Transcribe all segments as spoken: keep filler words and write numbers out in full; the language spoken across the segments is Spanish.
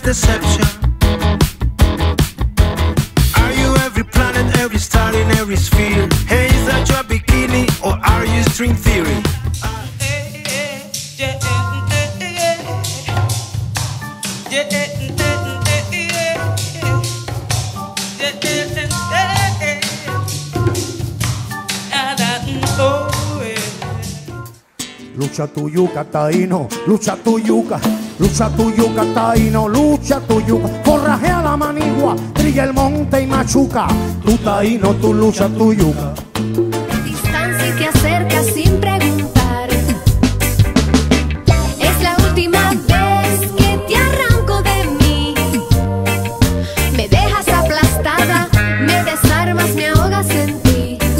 deception? Are you every planet, every star in every sphere? Hey, is that your bikini or are you string theory? Lucha tu yuca, taíno, lucha tu yuca, lucha tu yuca, taíno, lucha tu yuca, forrajea la manigua, trilla el monte y machuca, tu taíno, tu lucha tu yuca. Distancia y te acercas sin preguntar. Es la última vez que te arranco de mí. Me dejas aplastada, me desarmas, me ahogas en ti.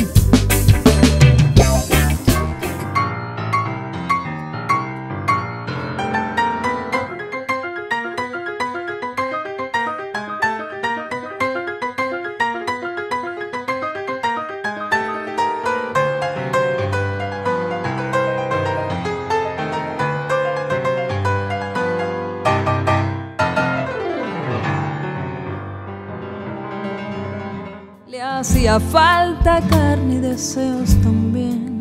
Le hacía falta carne y deseos también,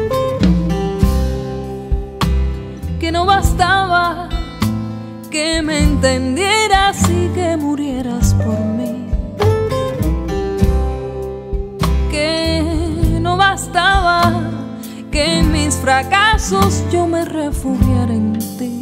que no bastaba que me entendieras y que murieras por mí, que no bastaba que en mis fracasos yo me refugiara en ti.